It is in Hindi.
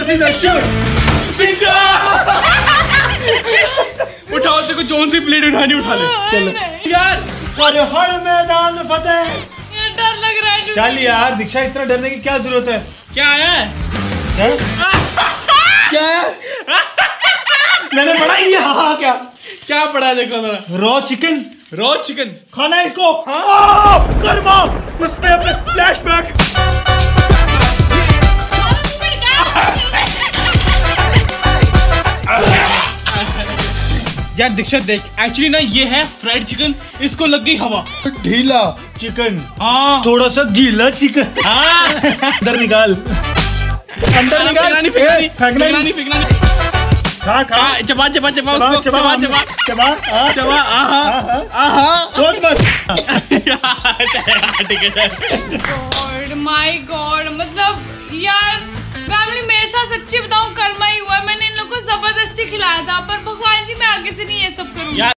Scissor shoot. उठाओ, देखो जोन सी प्लेट उठानी, उठा ले। चलो यार, हर मैदान में फतेह। डर लग रहा है। चल यार दीक्षा, इतना डरने की क्या जरूरत है? क्या है? क्या है? मैंने पढ़ा ही नहीं। हाँ क्या क्या पड़ा है देखो जरा। Raw chicken. रॉ चिकन खाना है इसको। हाँ? कर्मा उसमें अपने फ्लैशबैक। यार दीक्षा देख, एक्चुअली ना ये है फ्राइड चिकन, इसको लग गई हवा। ढीला चिकन। हाँ थोड़ा सा गीला चिकन। हाँ अंदर निकाल, अंदर निकाल। फेंकना नहीं, फेंकना नहीं। खा खा, चबा चबा चबा उसको, चबा चबा चबा चबा। आहा सोच मत। गॉड माय गॉड, मतलब यार फैमिली मेरे साथ सच्ची बताऊं कर्मा ही हुआ है। मैंने इन लोगों को जबरदस्ती खिलाया था, पर भगवान जी मैं आगे से नहीं ये सब करूंगी।